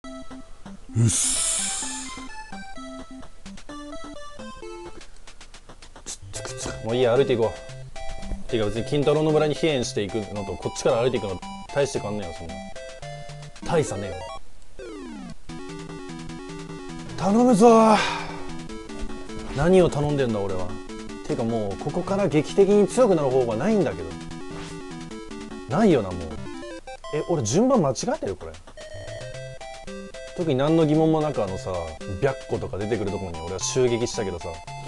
うっす。もういいや、歩いていこう。てか別に金太郎の村に飛燕していくのとこっちから歩いていくの大して変わんねえよ。そんな大差ねえよ。頼むぞ。何を頼んでんだ俺は。ていうかもうここから劇的に強くなる方がないんだけど。ないよなもう。俺順番間違えてるこれ。特に何の疑問もなくさ白虎とか出てくるところに俺は襲撃したけどさ、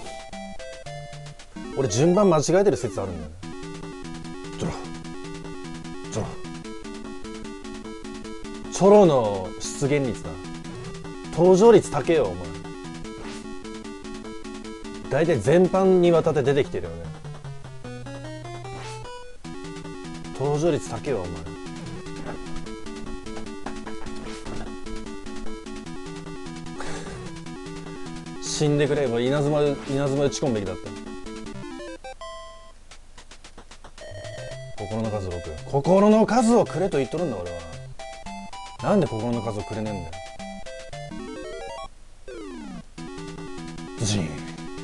俺順番間違えてる説あるんだよね。チョロの出現率だ。登場率高えよお前。大体全般にわたって出てきてるよね。登場率高えよお前。死んでくれば稲妻打ち込むべきだった。心の数をくれ。心の数をくれと言っとるんだ俺は。なんで心の数をくれねえんだよ。ジン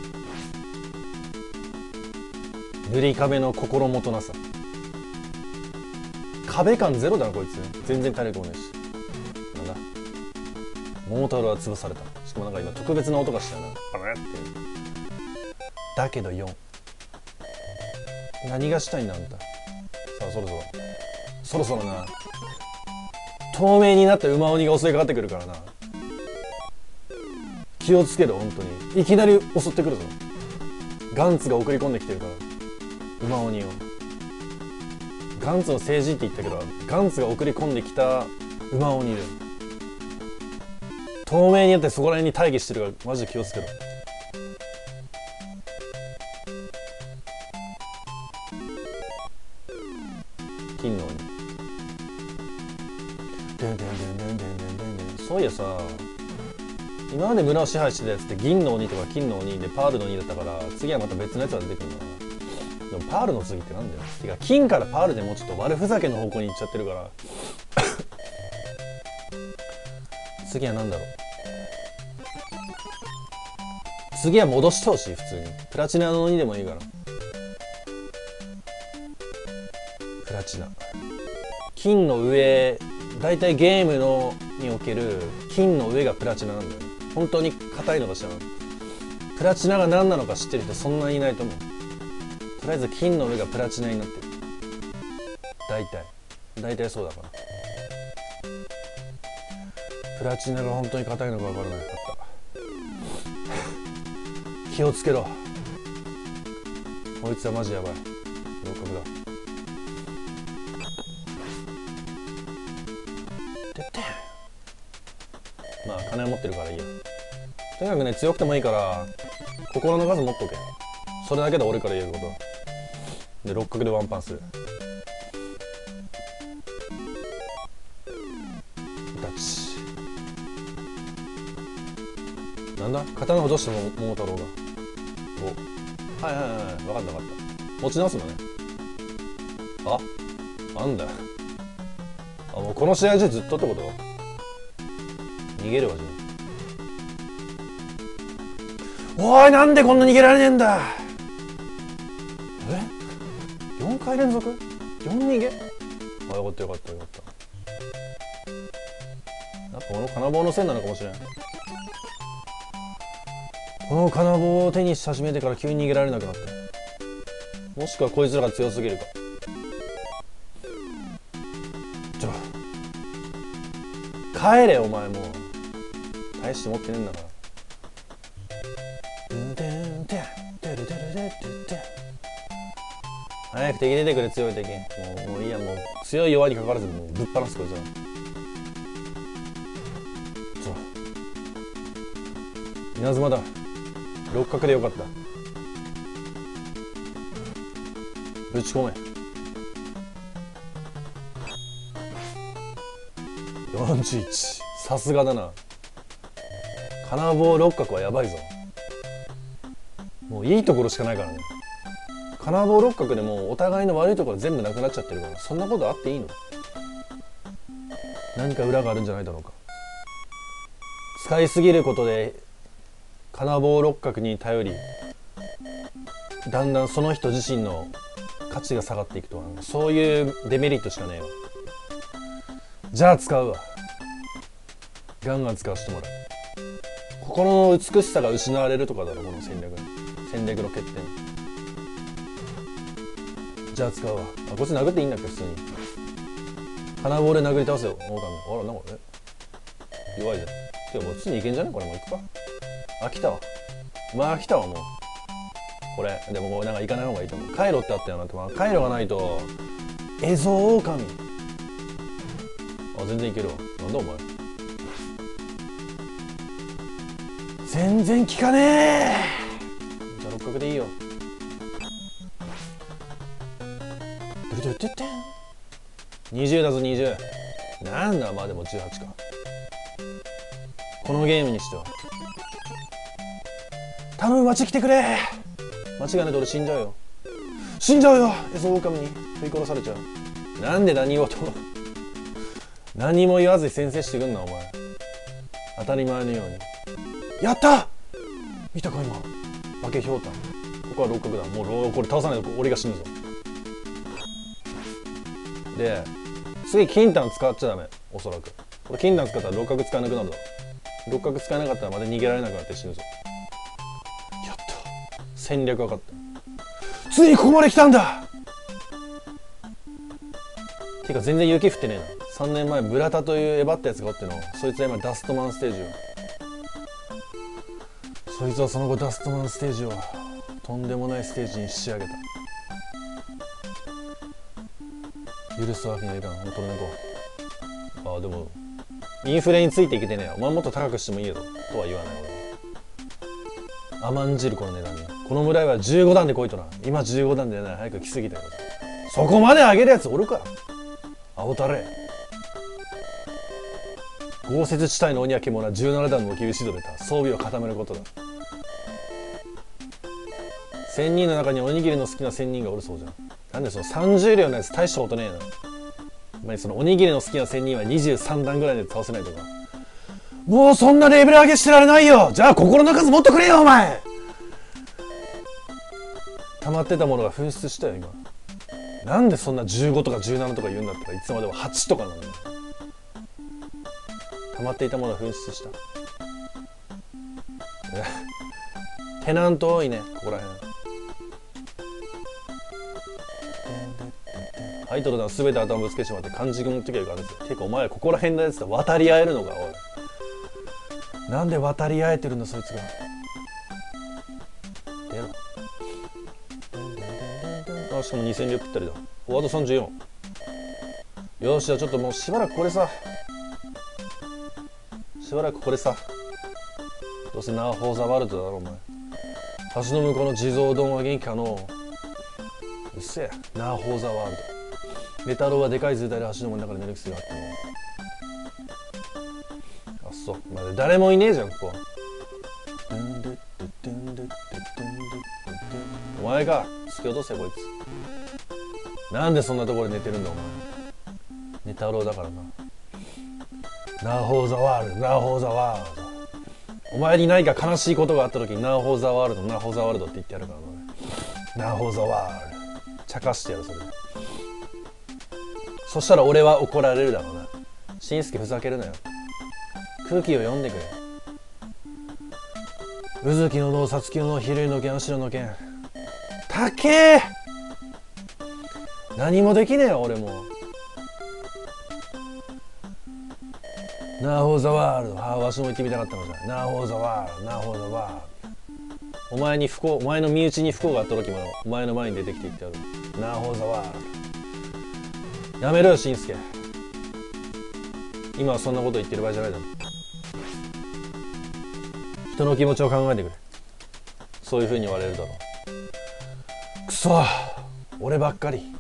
塗り壁の心もとなさ。壁感ゼロだなこいつ。全然体力もねえし。なんだ桃太郎は潰された。しかもなんか今特別な音がしたよな。あれってだけど4。何がしたいんだあんた。さあそろそろな透明になった馬鬼が襲いかかってくるからな。気をつけろ本当に。いきなり襲ってくるぞ。ガンツが送り込んできてるから馬鬼を。ガンツの聖人って言ったけどガンツが送り込んできた馬鬼で透明になってそこら辺に待機してるからマジで気をつけろ。金の鬼。そういやさ今まで村を支配してたやつって銀の鬼とか金の鬼でパールの鬼だったから次はまた別のやつが出てくるのかな。でもパールの次ってなんだよ。てか金からパールでもうちょっと悪ふざけの方向に行っちゃってるから次はなんだろう。次は戻してほしい。普通にプラチナの鬼でもいいから。プラチナ金の上だいたいゲームのにおける金の上がプラチナなんだよね。本当に硬いのか知らない。プラチナが何なのか知ってる人そんなにいないと思う。とりあえず金の上がプラチナになってる。大体そうだから。プラチナが本当に硬いのか分からないかった気をつけろ。こいつはマジやばい。合格だ。まあ金は持ってるからいいや。とにかくね強くてもいいから心の数持っとけ。それだけで俺から言えることで。六角でワンパンする。タッチ。なんだ刀を落としても桃太郎が。おはい分かった持ち直すのね。なんだよ。もうこの試合中ずっとってこと。逃げるわじゃん。おいなんでこんな逃げられねえんだ。4回連続 ?4 逃げ。よかったやっぱこの金棒のせいなのかもしれん。この金棒を手にし始めてから急に逃げられなくなった。もしくはこいつらが強すぎるか。帰れお前もう大して持ってねえんだから。早く敵出てくれ。強い敵。もういいや。もう強い弱にかかわらずもうぶっ放すこいつは。稲妻だ。六角でよかった。ぶち込め。41。さすがだな。金棒六角はやばいぞ。もういいところしかないからね。金棒六角でもうお互いの悪いところ全部なくなっちゃってるからそんなことあっていいの。何か裏があるんじゃないだろうか。 使いすぎることで金棒六角に頼り、だんだんその人自身の価値が下がっていくとは、そういうデメリットしかねえわ。じゃあ使うわ。ガンガン使わせてもらう。心の美しさが失われるとかだろ、この戦略の欠点。じゃあ使うわ。あ、こっち殴っていいんだっけ、普通に。金棒で殴り倒せよ、狼。あら、なんか弱いじゃん。てかもう普通にいけんじゃね、これもういくか。飽きたわ。まあ飽きたわ、もう。これでももうなんか行かない方がいいと思う。回路ってあったよなって、まあ、回路がないとエゾオオカミ。あ、全然いけるわ。なんだお前、全然効かねえ。じゃあ六角でいいよ。どれどれってってん20だぞ。20なんだ。まあでも18か、このゲームにしては。頼む、町来てくれ。間違いないと俺死んじゃうよ。死んじゃうよ。エゾオオカミに食い殺されちゃう。なんで何事何も言わずに先制してくんなお前。当たり前のように。やった。見たか今、化けひょうたん。ここは六角だ。もうこれ倒さないと俺が死ぬぞ。で次金丹使っちゃダメ、おそらく。これ金丹使ったら六角使えなくなるだろ。六角使えなかったらまた逃げられなくなって死ぬぞ。やった。戦略分かった。ついにここまで来たんだ。てか全然雪降ってねえな。3年前ブラタというエバったやつがおっての、そいつは今ダストマンステージを、そいつはその後ダストマンステージをとんでもないステージに仕上げた。許すわけにはいかん。もうこれ猫。ああでもインフレについていけてねえよ。お前もっと高くしてもいいよとは言わない俺は。甘んじるこの値段に。この村は15段で来いとな。今15段でない。早く来すぎたよ。そこまで上げるやつおるか。青たれ。豪雪地帯の鬼は獣は17段の厳しどれた。装備を固めることだ。1000人の中におにぎりの好きな1000人がおるそうじゃん。なんでその30両のやつ大したことねえな。お前そのおにぎりの好きな1000人は23段ぐらいで倒せないとか。もうそんなレベル上げしてられないよ。じゃあ心の数もっとくれよお前。溜まってたものが噴出したよ今。なんでそんな15とか17とか言うんだったらいつまでも8とかなのよ。溜まっていたものが噴出した。テナント多いねここら辺。アイドルだ全て頭ぶつけてしまって漢字持ってきゃいかんですよ。てかお前ここら辺のやつと渡り合えるのかおい。なんで渡り合えてるんだそいつが。出ろ。あしかも2000両ぴったりだ。フォワード34。よしじゃあちょっともうしばらくこれさ。しばらくこれさ。どうせナーフォーザワールドだろお前。橋の向こうの地蔵丼は元気かのうっせえナーフォーザワールド。メタロウはでかい図体で橋の中で寝る癖があっても。あっそう、まだ誰もいねえじゃんここ。お前か突き落とせこいつ。なんでそんなところで寝てるんだお前。メタロウだからな。ナーフォーザワールドナーフォーザワールド。お前に何か悲しいことがあった時にナーフォーザワールドナーフォーザワールドって言ってやるからな。ナーフォーザワールド茶化してやるそれ。そしたら俺は怒られるだろうな。しんすけふざけるなよ。空気を読んでくれ。うずきの脳さつきの脳ひるいの剣足の剣たけー。何もできねえよ俺も。ナーフォーザワールド。ああわしも言ってみたかったのじゃ。ナーフォーザワールドナーフォーザワールド。お前の身内に不幸があった時もお前の前に出てきて言ってやる。ナーフォーザワールド。やめろよしんすけ。今はそんなこと言ってる場合じゃないだろ。人の気持ちを考えてくれ。そういう風に言われるだろう。くそ俺ばっかり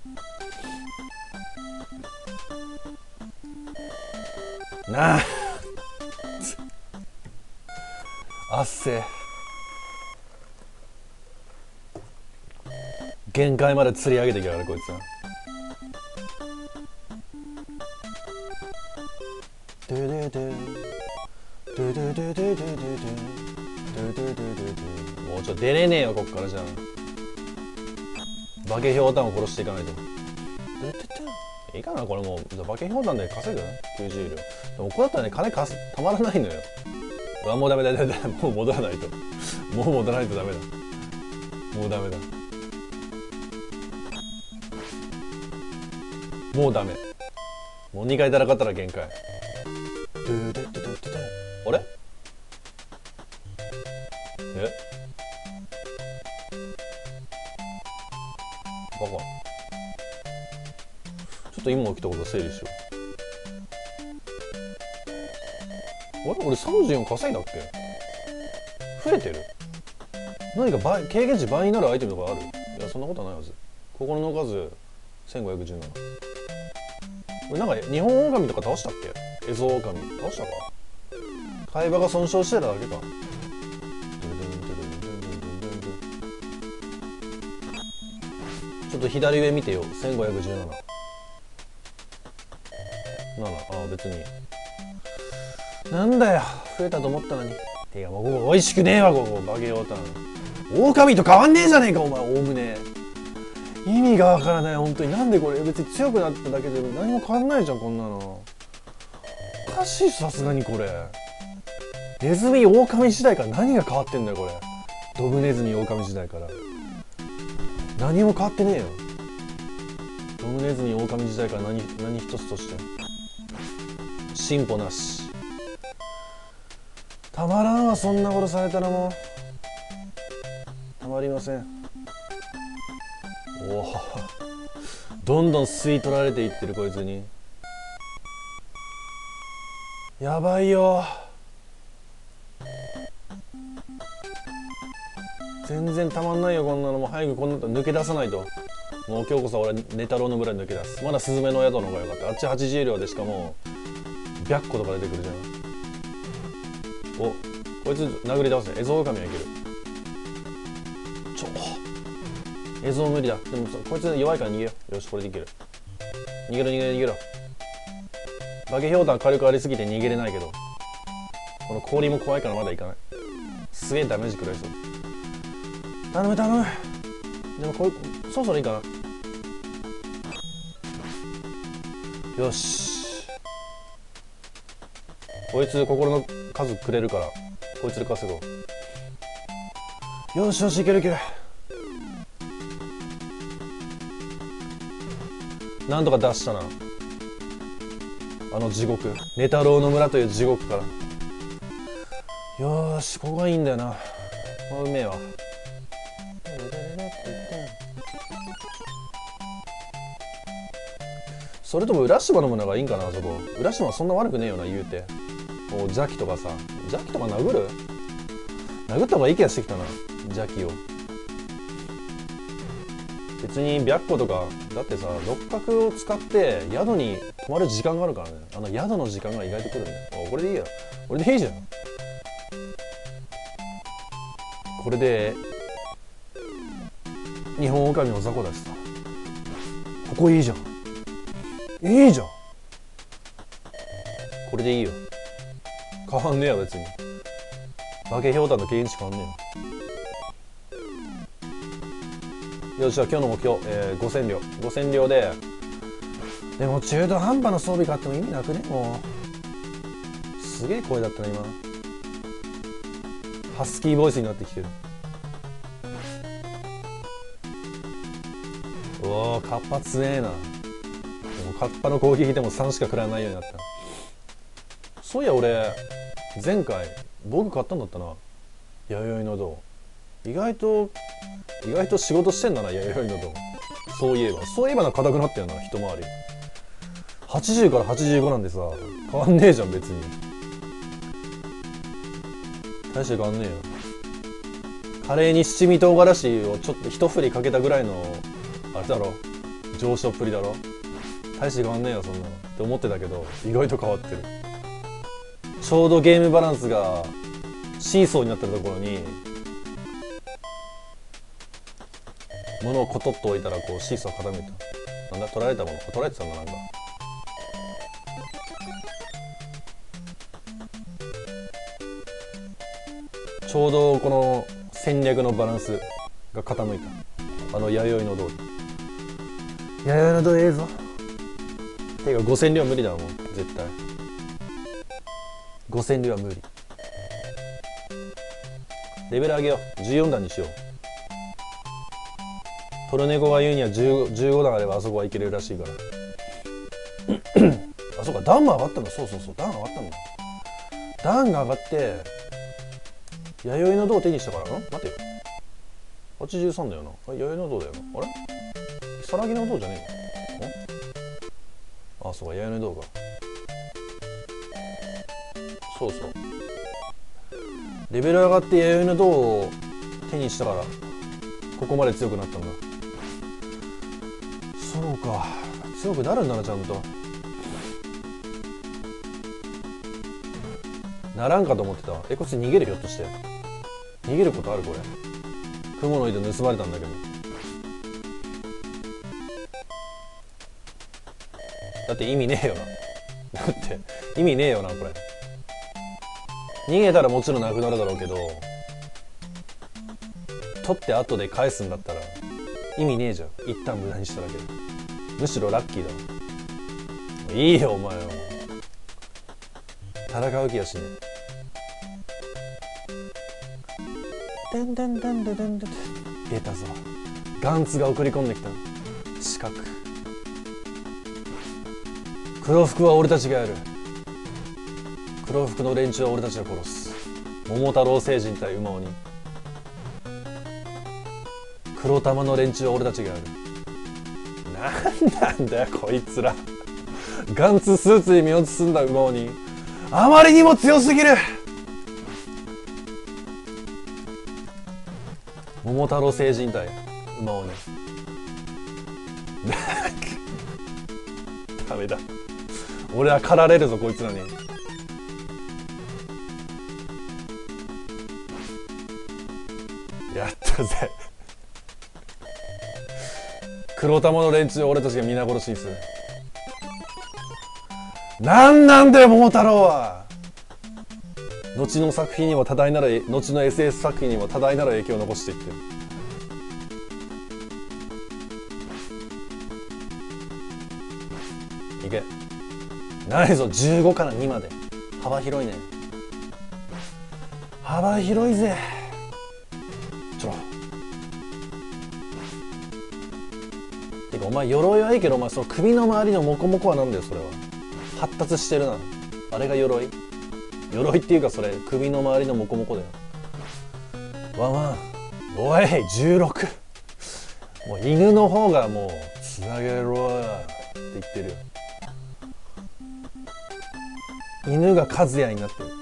なああっせ限界まで釣り上げてきやがるこいつは。ドゥドゥドゥドゥドゥドゥドゥドゥドゥドゥドゥドゥドゥドゥドゥ。もうちょっと出れねえよこっからじゃん。化けひょうたんを殺していかないと。いいかなこれもう。じゃあ化けひょうたんで稼ぐ90両。でもこれだったらね金たまらないのよ。うわもうダメだ。もう戻らないと。もう戻らないとダメだ。もうダメだ。もうダメ。もう2回戦ったら限界。あれバカ。ちょっと今起きたこと整理しよう。あれ俺34稼いだっけ。増えてる。何か経験値倍になるアイテムとかある。いやそんなことはないはず。心の数1517。これなんか日本狼とか倒したっけ。エゾ狼倒したか。会話が損傷してただけか。ちょっと左上見てよ。1517。ああ別になんだよ増えたと思ったのに。てかもうここ美味しくねえわここバケヨウタン。狼と変わんねえじゃねえかお前。おおむね意味がわからない本当に。なんでこれ別に強くなっただけで何も変わんないじゃんこんなの。おかしいさすがにこれ。ネズミ狼時代から何が変わってんだよこれ。ドブネズミ狼時代から何も変わってねえよ。ドブネズミ狼時代から何一つとして進歩なし。たまらんわそんなことされたらもうたまりません。おおどんどん吸い取られていってるこいつに。やばいよ全然たまんないよこんなの。もう早くこんなの抜け出さないと。もう今日こそ俺ネタロウの村に抜け出す。まだスズメの宿の方がよかった。あっち80両でしかも白虎とか出てくるじゃん。おこいつ殴り倒せ。エゾオオカミはいける。エゾ無理だ。でもこいつ弱いから逃げよう。よしこれでいける。逃げろ。化けひょうたん火力ありすぎて逃げれないけどこの氷も怖いからまだいかない。すげえダメージ食らいそう。頼む。でもそろそろいいかな。よしこいつ心の数くれるからこいつで稼ごう。よしいける。なんとか脱したなあの地獄。ネタロウの村という地獄から。よーしここがいいんだよな。うめえわ。それとも浦島の村がいいんかな。あそこ浦島はそんな悪くねえよな言うて。もう邪気とか殴った方がいい気がしてきたな邪気を。別に白虎とかだってさ六角を使って宿に泊まる時間があるからね。あの宿の時間が意外と来るんだよ。これでいいや。これでいいじゃん。これで日本狼の雑魚だしさ。ここいいじゃん。これでいいよ。変わんねえよ別に。化けひょうたんの経験値変わんねえよ。よしじゃあ今日の目標、5000両で。でも中途半端な装備買っても意味なくね。もうすげえ声だったな今。ハスキーボイスになってきてる。うおーカッパ強えな。でもカッパの攻撃でも3しか食らわないようになった。そういや俺前回僕買ったんだったな弥生の銅。意外と仕事してんだな弥生の銅。そういえばな硬くなったよな一回り。80から85なんでさ変わんねえじゃん別に。大して変わんねえよ。カレーに七味唐辛子をちょっと一振りかけたぐらいのあれだろ上昇っぷりだろ。大して変わんねえよそんなのって思ってたけど意外と変わってる。ちょうどゲームバランスがシーソーになってるところに物をコトッと置いたらこうシーソー傾いた。なんだ取られたもの取られてたんだなんか。 ちょうどこの戦略のバランスが傾いた。弥生の道理、弥生の道理ええぞ。てか5000両無理だもん絶対。5000両は無理。レベル上げよう。14段にしよう。トルネコが言うには15段あればあそこはいけるらしいからあ、そうか、段も上がったんだ。そうそうそう、段上がったんだ。段が上がって弥生の道を手にしたからな。待てよ、83だよな。あれ弥生の道だよな。あれさなぎの道じゃねえの？あ、そうか、弥生の道か。そうそう、レベル上がって弥生の道を手にしたからここまで強くなったんだ。そうか、強くなるんだな、ちゃんと。ならんかと思ってた。こいつ逃げる？ひょっとして逃げることある？これ雲の糸盗まれたんだけど。だって意味ねえよなだって意味ねえよなこれ。逃げたらもちろんなくなるだろうけど、取って後で返すんだったら意味ねえじゃん。一旦無駄にしただけで。むしろラッキーだわ。いいよお前は。戦う気やしねえ。でんでんでんでんでんでん。出たぞ、ガンツが送り込んできた。四角。黒服は俺たちがやる。黒服の連中は俺たちが殺す。桃太郎星人対馬鬼。黒玉の連中は俺たちがやる。なんなんだよこいつら。ガンツスーツに身を包んだ馬鬼、あまりにも強すぎる。桃太郎星人対馬鬼ダメだ、俺は狩られるぞこいつらに。やったぜ黒玉の連中を俺たちが皆殺しにする。なんなんだよ桃太郎は。後の作品にも多大なる、後の SS 作品にも多大なる影響を残していってる。いけないぞ。15から2まで幅広いね。幅広いぜ。ちょろてかお前鎧はいいけど、お前その首の周りのモコモコはなんだよそれは。発達してるなあれが鎧。鎧っていうかそれ首の周りのモコモコだよ。ワンワンおい16。もう犬の方がもうつなげろって言ってるよ。犬が和也になってる。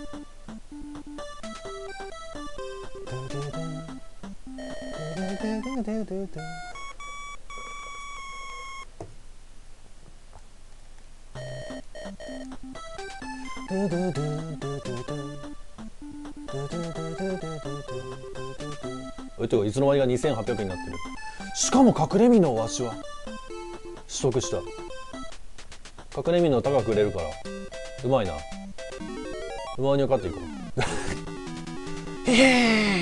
てかいつの間にか2800円になってる。しかも隠れ身のわしは取得した。隠れ身の高く売れるからうまいな。馬に勝っていこうへへ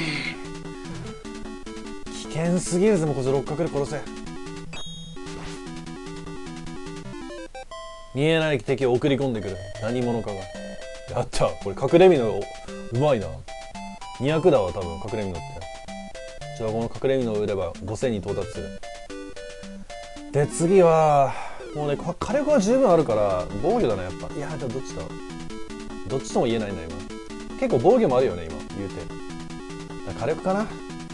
危険すぎるぜ。もうこいつ六角で殺せ。見えない敵を送り込んでくる何者かが。やった。これ隠れ身のうまいな。200だわ多分隠れ身のって。じゃあこの隠れ身のを売れば5000に到達する。で次はもうね火力は十分あるから防御だなやっぱ。いやでもどっちだ、どっちとも言えないな今。結構防御もあるよね今言うて。火力かな。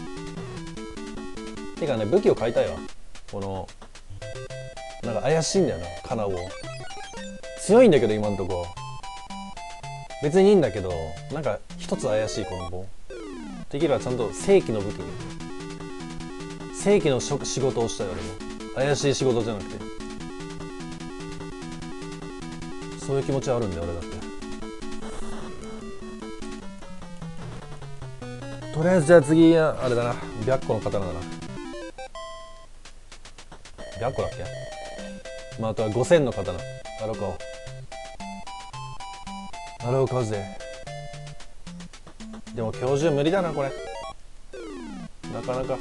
てかね武器を買いたいわ。このなんか怪しいんだよなカナオ。強いんだけど今んとこ別にいいんだけど、なんか一つ怪しいこの棒。できればちゃんと正規の武器に、正規の仕事をしたい。俺も怪しい仕事じゃなくて、そういう気持ちあるんだよ俺だって。とりあえずじゃあ次あれだな、白虎の刀だな。白虎だっけ。まああとは5000の刀アロカを、アロカぜ。 でも今日中無理だなこれ。なかなか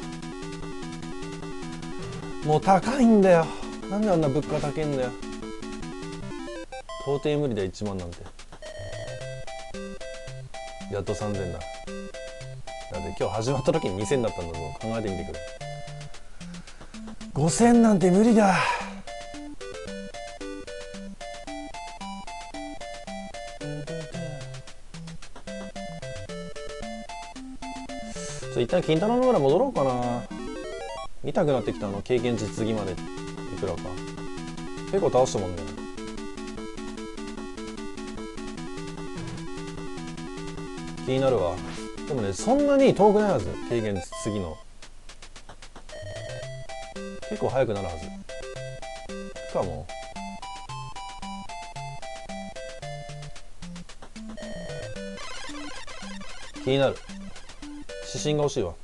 もう高いんだよ。なんであんな物価高いんだよ。到底無理だよ1万なんて。やっと3000だ。だって今日始まった時に2000だったんだぞ。考えてみてくれ。5000なんて無理だ。一旦金太郎の村戻ろうかな。見たくなってきた。経験値次までいくらか結構倒したもんね。気になるわ。でもね、そんなに遠くないはず。経験値次の結構早くなるはずかも。気になる。指針が欲しいわ。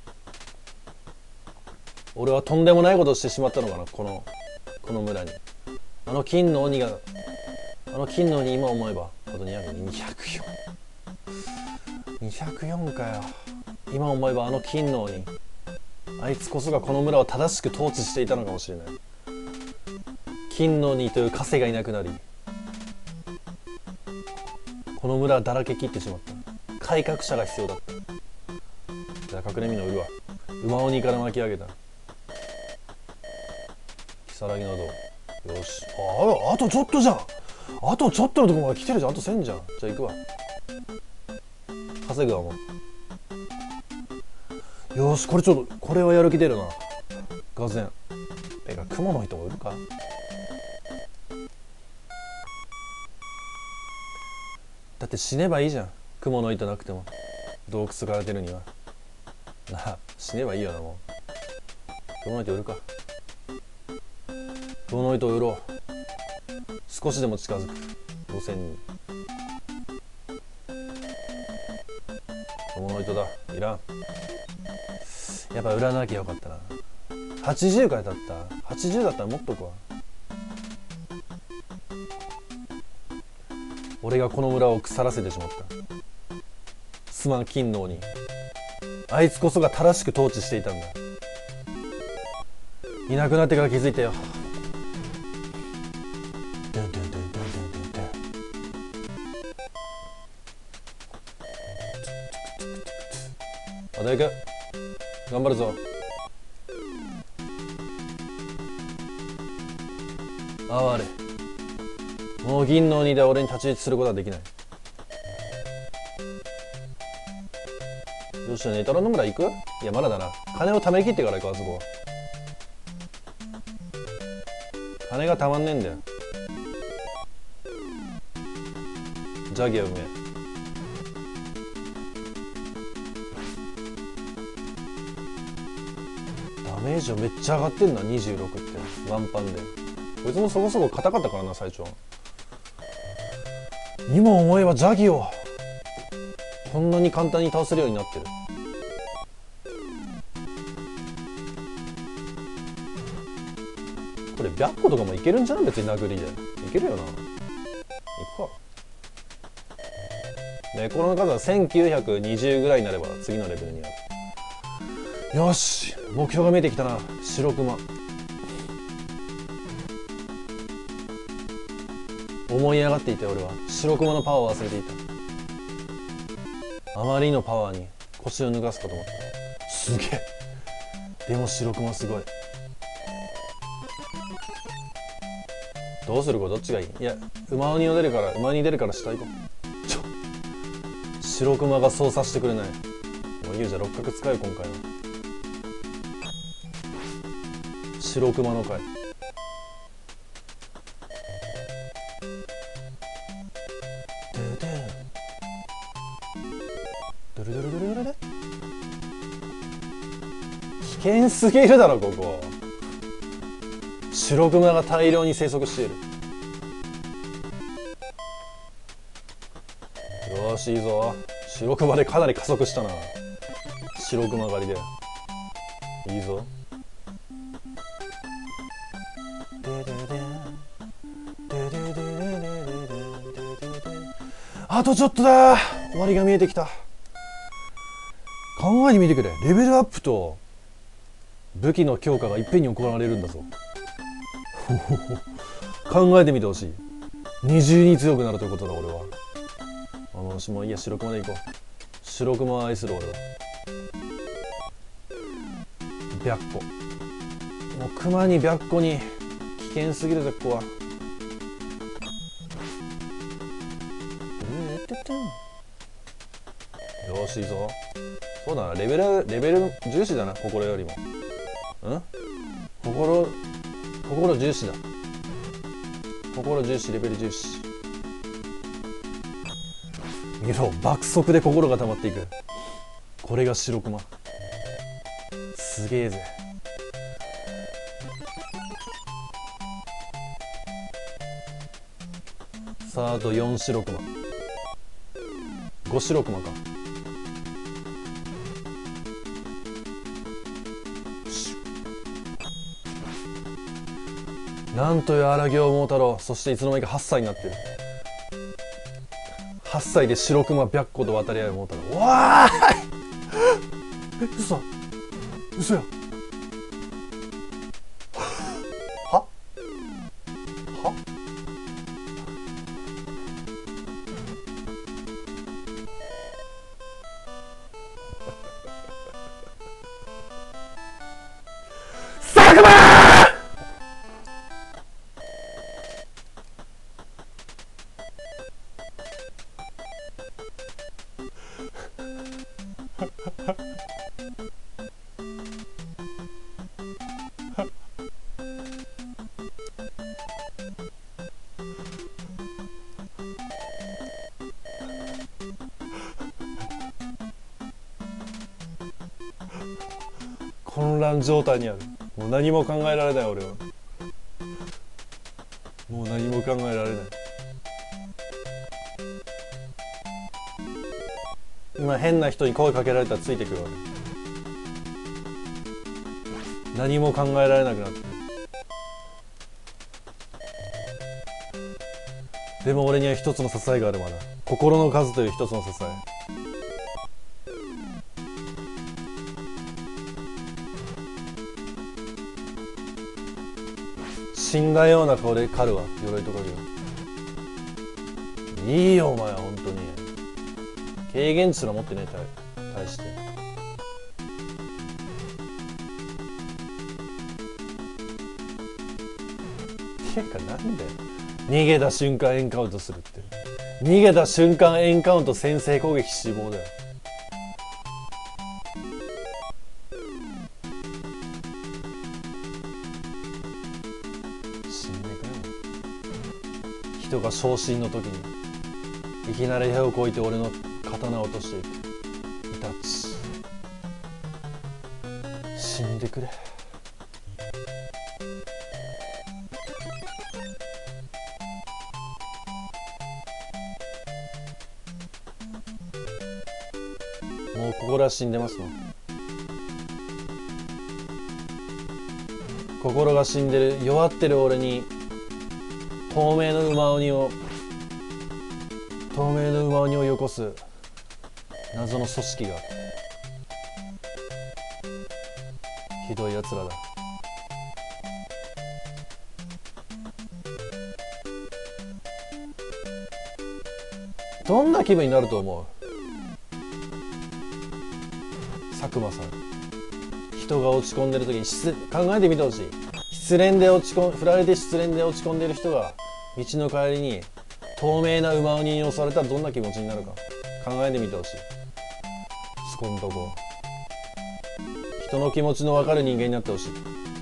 俺はとんでもないことをしてしまったのかな、この村に。金の鬼今思えばあと204かよ。今思えば金の鬼、あいつこそがこの村を正しく統治していたのかもしれない。金の鬼という枷がいなくなり、この村はだらけ切ってしまった。改革者が必要だった。じゃあ隠れ蓑を売るわ。馬鬼から巻き上げた如月の銅。よし。あとちょっとじゃん。あとちょっとのとこまで来てるじゃん。あと1000じゃん。じゃあ行くわ。稼ぐわもう。よし、これはやる気出るな。がぜん。雲の糸も売るか。だって死ねばいいじゃん。雲の糸なくても。洞窟から出るには。なあ、死ねばいいよなもう。雲の糸売るか。雲の糸を売ろう。少しでも近づく。5000人。雲の糸だ。いらん。やっぱ売らなきゃよかったな。80からだった。80だったら持っとくわ。俺がこの村を腐らせてしまった。すまん金の鬼。あいつこそが正しく統治していたんだ。いなくなってから気づいたよ。また行く。頑張るぞ。哀れ。もう銀の鬼で俺に太刀打ちすることはできない。よし、ネタロの村行く？いやまだだな。金を貯め切ってから行こう。あそこ金がたまんねえんだよ。ジャギはうめえ。ダメージはめっちゃ上がってんな。26ってワンパンで。こいつもそこそこ硬かったからな最初は。今思えばジャギをこんなに簡単に倒せるようになってる。これ白虎とかもいけるんじゃない？別に殴りでいけるよな。いくか。ね、この数は1920ぐらいになれば次のレベルになる。よし、目標が見えてきたな。白熊。思い上がっていて俺は白熊のパワーを忘れていた。あまりのパワーに腰を脱がすかと思った。すげえ。でも白熊すごい。どうする？どっちがいい？いや、馬鬼出るから下行こう。白熊が操作してくれない。もういいじゃん、六角使うよ今回は。白熊の回。ドゥルドゥルドゥルドゥル。危険すぎるだろここ。白熊が大量に生息している。よしいいぞ。白熊でかなり加速したな。白熊狩りでいいぞ。あとちょっとだ。終わりが見えてきた。 考えてみてくれ。レベルアップと武器の強化がいっぺんに行われるんだぞ。考えてみてほしい。二重に強くなるということだ。俺は私もいいや、白熊でいこう。白熊を愛する俺は白虎。もう熊に白虎に危険すぎるぜここは。よしいいぞ。そうだな、レベル重視だな。心よりも心重視だ。心重視、レベル重視。見ろ、爆速で心が溜まっていく。これが白熊。すげえぜ。さあ、あと4白熊、5白熊か。なんという荒行桃太郎。そしていつの間にか8歳になってる。8歳で白熊白虎と渡り合う桃太郎。わーい嘘や。は佐久間。混乱状態にある。もう何も考えられない。俺はもう何も考えられない。今変な人に声かけられたらついてくるわ。何も考えられなくなってる。でも俺には一つの支えがある。まだ心の数という一つの支え。死んだような顔で狩るわ、鎧と影を。いいよお前は本当に。軽減値すら持ってねえ。対しててかなんだよ、逃げた瞬間エンカウントするって。逃げた瞬間エンカウント、先制攻撃死亡だよ。死んでくれよ。人が昇進の時にいきなり手をこいて俺の刀を落としていく。イタチ。死んでくれ。もう心は死んでますの。心が死んでる、弱ってる俺に透明の馬鬼をよこす謎の組織がある。ひどいやつらだ。どんな気分になると思う？佐久間さん。人が落ち込んでる時に考えてみてほしい。振られて失恋で落ち込んでる人が道の帰りに透明な馬鬼に押されたらどんな気持ちになるか考えてみてほしい。そこんとこ人の気持ちの分かる人間になってほしい。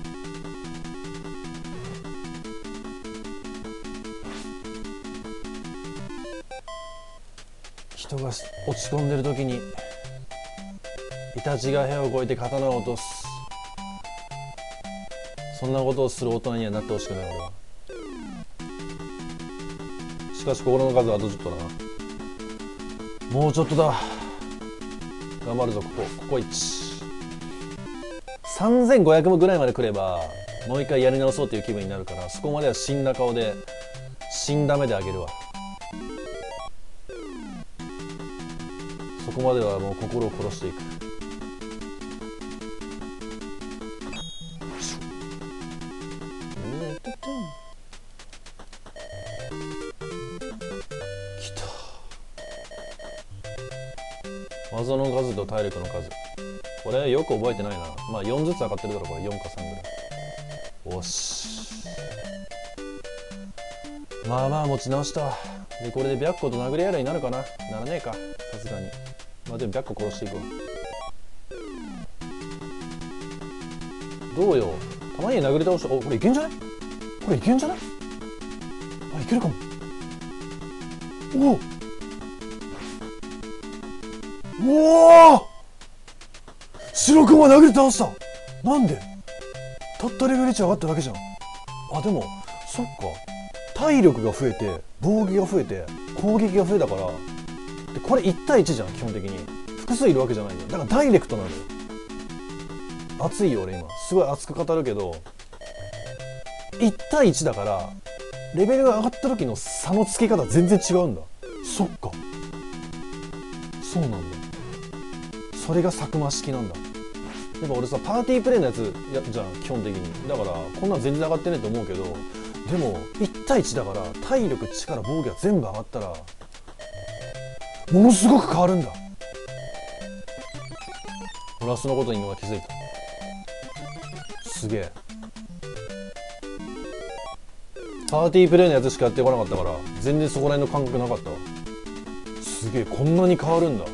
人が落ち込んでる時にイタチが部屋を越えて刀を落とす、そんなことをする大人にはなってほしくない俺は。しかし心の数はあとちょっとだな。もうちょっとだ。頑張るぞ。ここ13500ぐらいまで来ればもう一回やり直そうという気分になるから、そこまでは死んだ顔で死んだ目であげるわ。そこまではもう心を殺していく。 技の数と体力の数、これよく覚えてないな。まあ4ずつ上がってるだろこれ。4か3ぐらい。おし、まあまあ持ち直したわ。でこれで白虎と殴り合いになるかな。ならねえか、さすがに。まあでも白虎殺していくわ。どうよ、たまに殴り倒した。お、これいけんじゃない？これいけんじゃない？あ、いけるかも。おおおお、白熊殴り倒した。なんで？たったレベル1上がっただけじゃん。あ、でもそっか、体力が増えて防御が増えて攻撃が増えたから。でこれ1対1じゃん。基本的に複数いるわけじゃないんだよ。だからダイレクトなのよ。熱いよ俺今すごい熱く語るけど、1対1だからレベルが上がった時の差のつけ方全然違うんだ。そっか、そうなんだ。それが佐久間式なんだ。やっぱ俺さ、パーティープレイのやつやじゃん基本的に。だからこんなん全然上がってねえと思うけど、でも1対1だから体力力防御が全部上がったらものすごく変わるんだ。俺はそのことに今気づいた。すげえ。パーティープレイのやつしかやってこなかったから全然そこら辺の感覚なかったわ。すげえ、こんなに変わるんだ。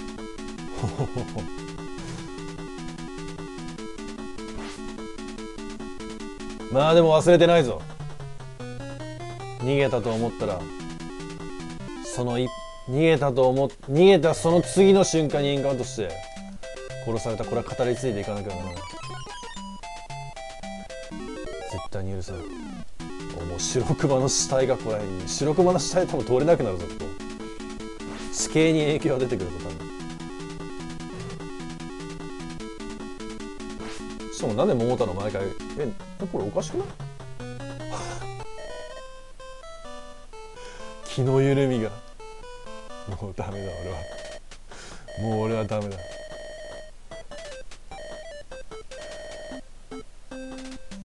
まあでも忘れてないぞ。逃げたと思ったら逃げたその次の瞬間にエンカウントして殺された。これは語り継いでいかなきゃならない。絶対に許さない。もう白熊の死体がここら辺に。白熊の死体多分通れなくなるぞ。地形に影響が出てくるぞ多分。しかもなんで桃太郎毎回これおかしくない？気の緩みがもうダメだ俺は。もう俺はダメだ。